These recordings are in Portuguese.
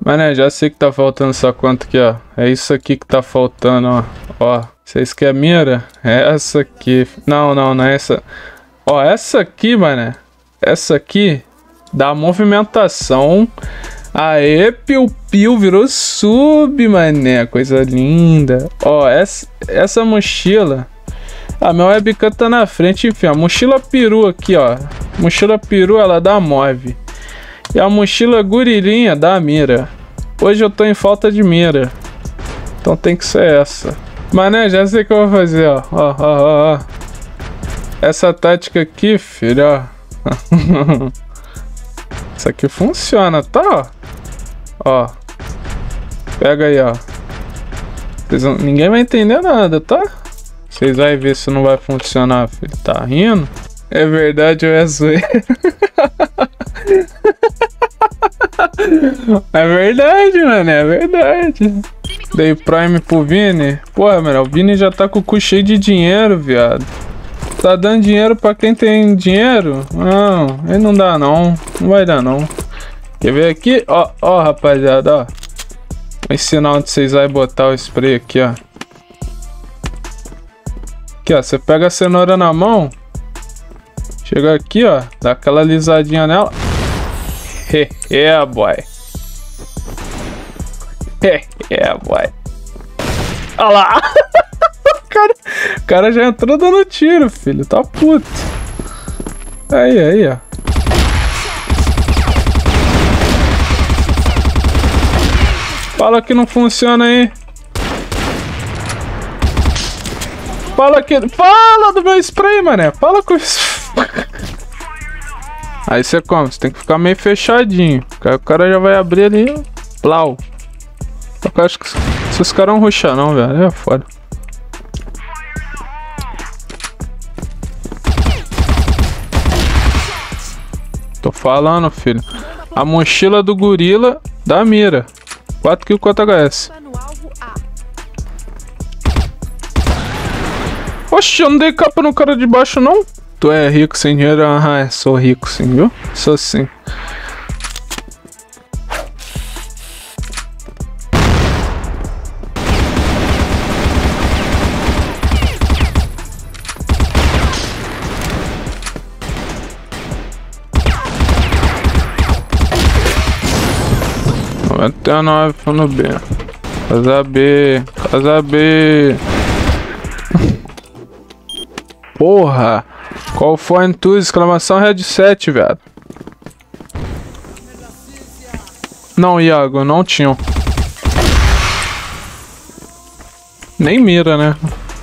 Mané, já sei que tá faltando essa conta aqui, ó. É isso aqui que tá faltando, ó. Ó, vocês querem mira? É essa aqui. Não, não é essa. Ó, essa aqui, mané. Essa aqui dá movimentação. Aê, piu-piu, virou sub, mané. Coisa linda. Ó, essa mochila. A minha webcam tá na frente, enfim. A mochila peru aqui, ó. Mochila peru, ela dá move. E a mochila gorilinha dá mira. Hoje eu tô em falta de mira. Então tem que ser essa. Mané, já sei o que eu vou fazer, ó. Ó. Essa tática aqui, filho, ó. Isso aqui funciona, tá? Ó. Pega aí, ó. Ninguém vai entender nada, tá? Vocês vão ver se não vai funcionar, filho. Tá rindo? É verdade ou é zoeira? É verdade, mano, é verdade. Dei Prime pro Vini. Porra, mano, o Vini já tá com o cu cheio de dinheiro, viado. Tá dando dinheiro pra quem tem dinheiro? Não, ele não dá não. Não vai dar não. Quer ver aqui? Ó, rapaziada, ó. Vou ensinar onde vocês vão botar o spray aqui, ó. Aqui, ó, você pega a cenoura na mão. Chega aqui, ó. Dá aquela alisadinha nela. Boy. Boy. Olha lá. O cara já entrou dando tiro, filho. Tá puto. Aí, ó. Fala que não funciona aí. Fala do meu spray, mané. Fala com isso. Aí você come, você tem que ficar meio fechadinho. O cara já vai abrir ali. Plau. Eu acho que esses caras não rushar não, velho. É foda. Tô falando, filho. A mochila do gorila da mira. 4 kills, 4 HS. Oxe, eu não dei capa no cara de baixo, não. Tu é rico sem dinheiro? Ah, sou rico sim, viu? Sou sim. Até 9 no B. Casa B. Porra! Qual foi em tu? Exclamação headset, velho. Não, Iago, não tinham. Nem mira, né?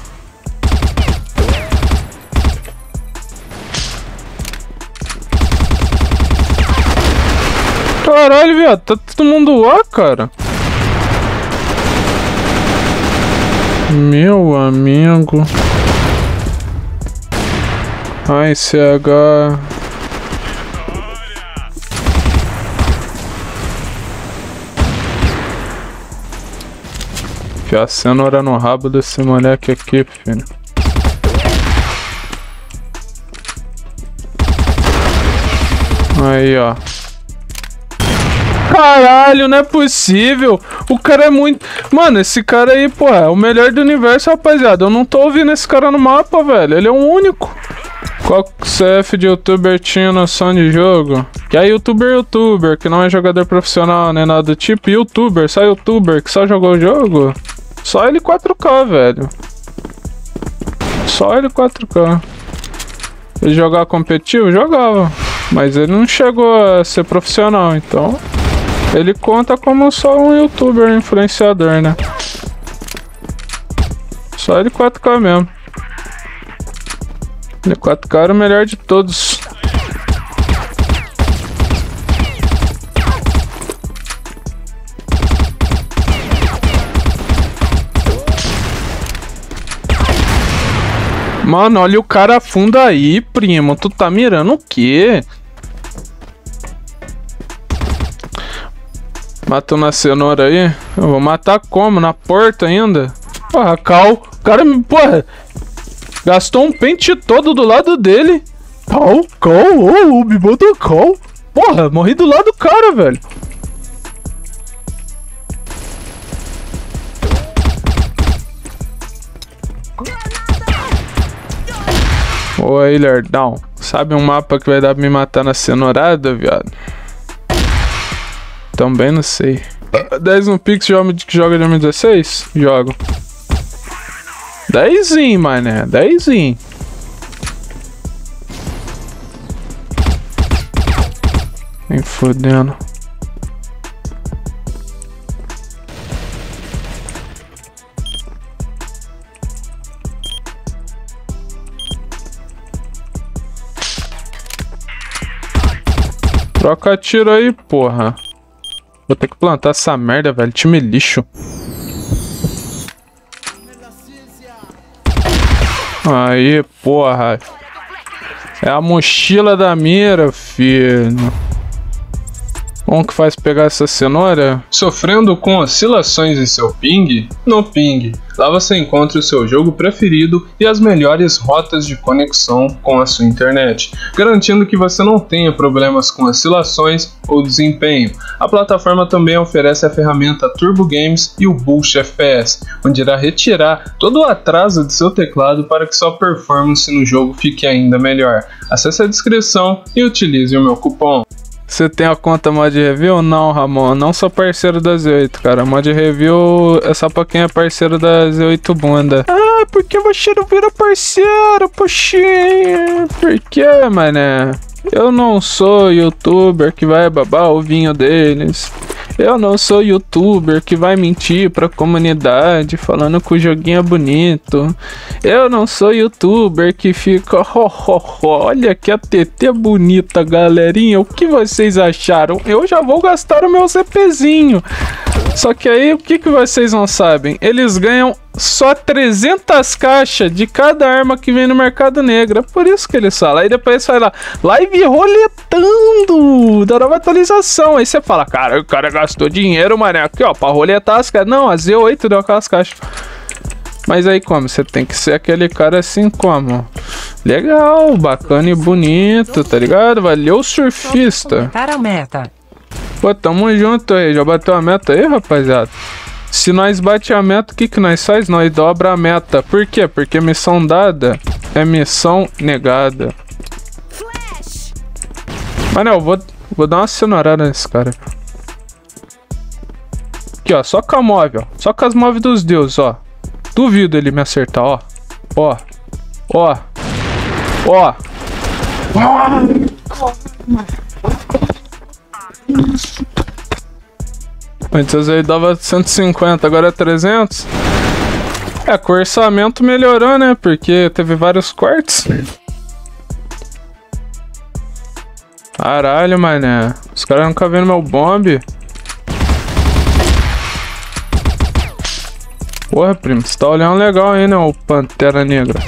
Caralho, viado, tá todo mundo lá, cara. Meu amigo. Ai, CH. Fia a cenoura no rabo desse moleque aqui, filho. Aí, ó. Caralho, não é possível. O cara é muito... Mano, esse cara aí, pô, é o melhor do universo, rapaziada. Eu não tô ouvindo esse cara no mapa, velho. Ele é um único. Qual CF de youtuber tinha noção de jogo? Que é youtuber, que não é jogador profissional, nem nada do tipo. Youtuber, só youtuber, que só jogou o jogo. Só ele 4K, velho. Só ele 4K. Ele jogava competitivo? Jogava. Mas ele não chegou a ser profissional, então... Ele conta como só um youtuber influenciador, né? Só ele 4K mesmo. Ele 4K era o melhor de todos. Mano, olha o cara fundo aí, primo. Tu tá mirando o quê? Matou na cenoura aí? Eu vou matar como? Na porta ainda? Porra, Cal. O cara me... Porra. Gastou um pente todo do lado dele. Cal. Oh, me botou Cal. Porra, morri do lado do cara, velho. Ô aí, lerdão. Sabe um mapa que vai dar pra me matar na cenourada, viado? Também não sei. 10 no Pix, que joga de M16? Jogo. 10zinho, mané. 10zinho. Nem fodendo. Troca tiro aí, porra. Vou ter que plantar essa merda, velho. Time lixo. Aí, porra. É a mochila da mira, filho. Como que faz pegar essa cenoura? Sofrendo com oscilações em seu ping? No Ping. Lá você encontra o seu jogo preferido e as melhores rotas de conexão com a sua internet, garantindo que você não tenha problemas com oscilações ou desempenho. A plataforma também oferece a ferramenta Turbo Games e o Boost FPS, onde irá retirar todo o atraso de seu teclado para que sua performance no jogo fique ainda melhor. Acesse a descrição e utilize o meu cupom. Você tem a conta Mod Review? Não, Ramon. Não sou parceiro da Z8, cara. Mod Review é só pra quem é parceiro da Z8 Bunda. Ah, porque você não vira parceiro, poxinha. Por que, mané? Eu não sou youtuber que vai babar o vinho deles. Eu não sou youtuber que vai mentir pra comunidade falando que o joguinho é bonito. Eu não sou youtuber que fica olha que a TT bonita, galerinha. O que vocês acharam? Eu já vou gastar o meu CPzinho. Só que aí, o que vocês não sabem? Eles ganham só 300 caixas de cada arma que vem no mercado negro. É por isso que eles falam. Aí depois sai lá, live roletando da nova atualização. Aí você fala, cara, o cara gastou dinheiro, mané. Aqui, ó, pra roletar as caixas. Não, a Z8 deu aquelas caixas. Mas aí como? Você tem que ser aquele cara assim como? Legal, bacana e bonito, tá ligado? Valeu, surfista. Para a meta. Pô, tamo junto aí. Já bateu a meta aí, rapaziada? Se nós bate a meta, o que nós faz? Nós dobra a meta. Por quê? Porque missão dada é missão negada. Mano, eu vou dar uma cenourada nesse cara. Aqui, ó. Só com a móvel, ó. Só com as móveis dos deuses, ó. Duvido ele me acertar, ó. Ó. Ó. Ó. Antes aí dava 150, agora é 300. É, com o orçamento melhorou, né? Porque teve vários cortes. Caralho, mané. Os caras nunca viram meu bombe. Porra, primo, você tá olhando legal aí, né, o Pantera Negra?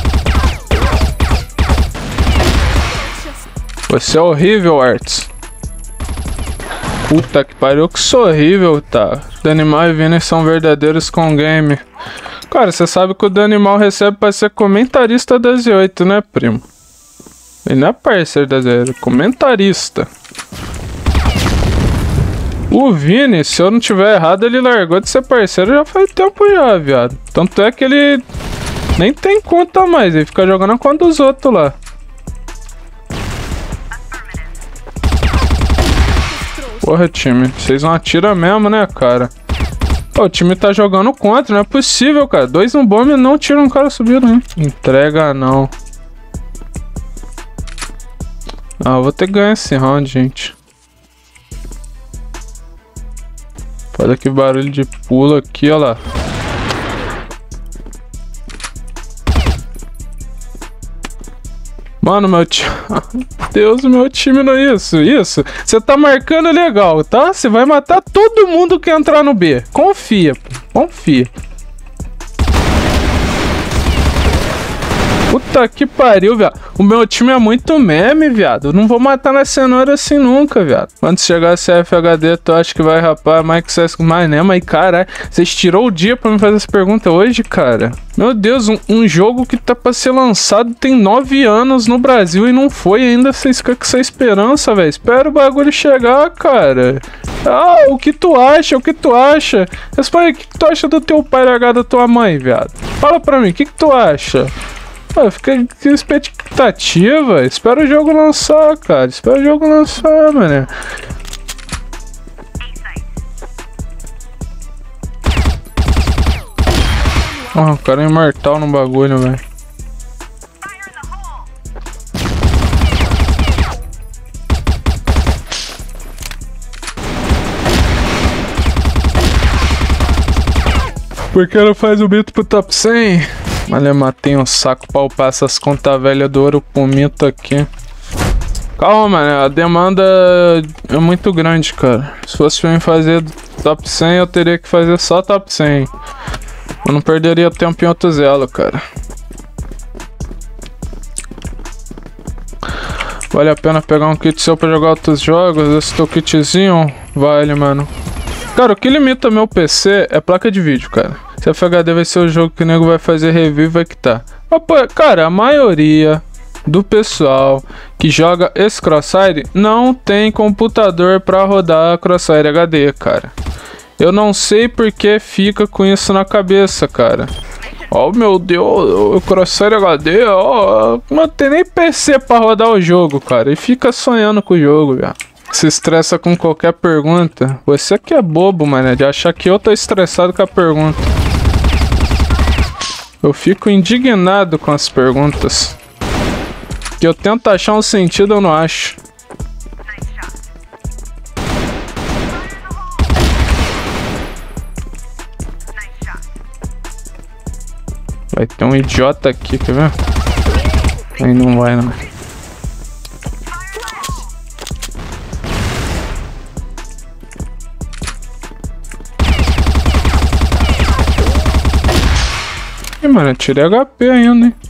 Você é horrível, Arts. Puta que pariu, que sou horrível, tá? Danimal e Vini são verdadeiros com game. Cara, você sabe que o Danimal recebe pra ser comentarista da Z8, né, primo? Ele não é parceiro da Z8, é comentarista. O Vini, se eu não tiver errado, ele largou de ser parceiro já faz tempo já, viado. Tanto é que ele nem tem conta mais, ele fica jogando a conta dos outros lá. Porra, time, vocês não atiram mesmo, né, cara? Pô, o time tá jogando contra, não é possível, cara. 2 no bombe não tiram um cara subindo, hein? Entrega não. Ah, eu vou ter que ganhar esse round, gente. Olha que barulho de pulo aqui, ó lá. Mano, meu time... Deus, meu time não é isso. Isso. Você tá marcando legal, tá? Você vai matar todo mundo que entrar no B. Confia, pô. Confia. Puta que pariu, viado. O meu time é muito meme, viado. Eu não vou matar na cenoura assim nunca, viado. Quando chegar a CFHD, tu acha que vai rapar Mike Sesc mais, né? Mas, caralho, vocês tirou o dia pra me fazer essa pergunta hoje, cara? Meu Deus, um jogo que tá pra ser lançado tem 9 anos no Brasil e não foi ainda. Vocês ficam com essa esperança, velho. Espera o bagulho chegar, cara. Ah, o que tu acha? O que tu acha? Responde, o que tu acha do teu pai largar da tua mãe, viado? Fala pra mim, o que tu acha? Pô, fica com expectativa. Espera o jogo lançar, cara. Espera o jogo lançar, mano. Ó, o cara é imortal no bagulho, velho. Por que não faz o mito pro top 100? Mas eu matei um saco pra upar essas contas velhas do ouro pro mito aqui. Calma, mano, a demanda é muito grande, cara. Se fosse pra mim fazer top 100, eu teria que fazer só top 100. Eu não perderia tempo em outros elo, cara. Vale a pena pegar um kit seu pra jogar outros jogos? Esse teu kitzinho? Vale, mano. Cara, o que limita meu PC é placa de vídeo, cara. Se FHD vai ser o jogo que o nego vai fazer review, vai que tá. Mas, pô, cara, a maioria do pessoal que joga esse Crossfire não tem computador pra rodar Crossfire HD, cara. Eu não sei porque fica com isso na cabeça, cara. Oh, meu Deus, o Crossfire HD, ó, não tem nem PC pra rodar o jogo, cara. E fica sonhando com o jogo, velho. Se estressa com qualquer pergunta. Você que é bobo, mano, de achar que eu tô estressado com a pergunta. Eu fico indignado com as perguntas. Que eu tento achar um sentido, eu não acho. Vai ter um idiota aqui, quer ver? Aí não vai, não. Ih, mano, eu tirei HP ainda, hein?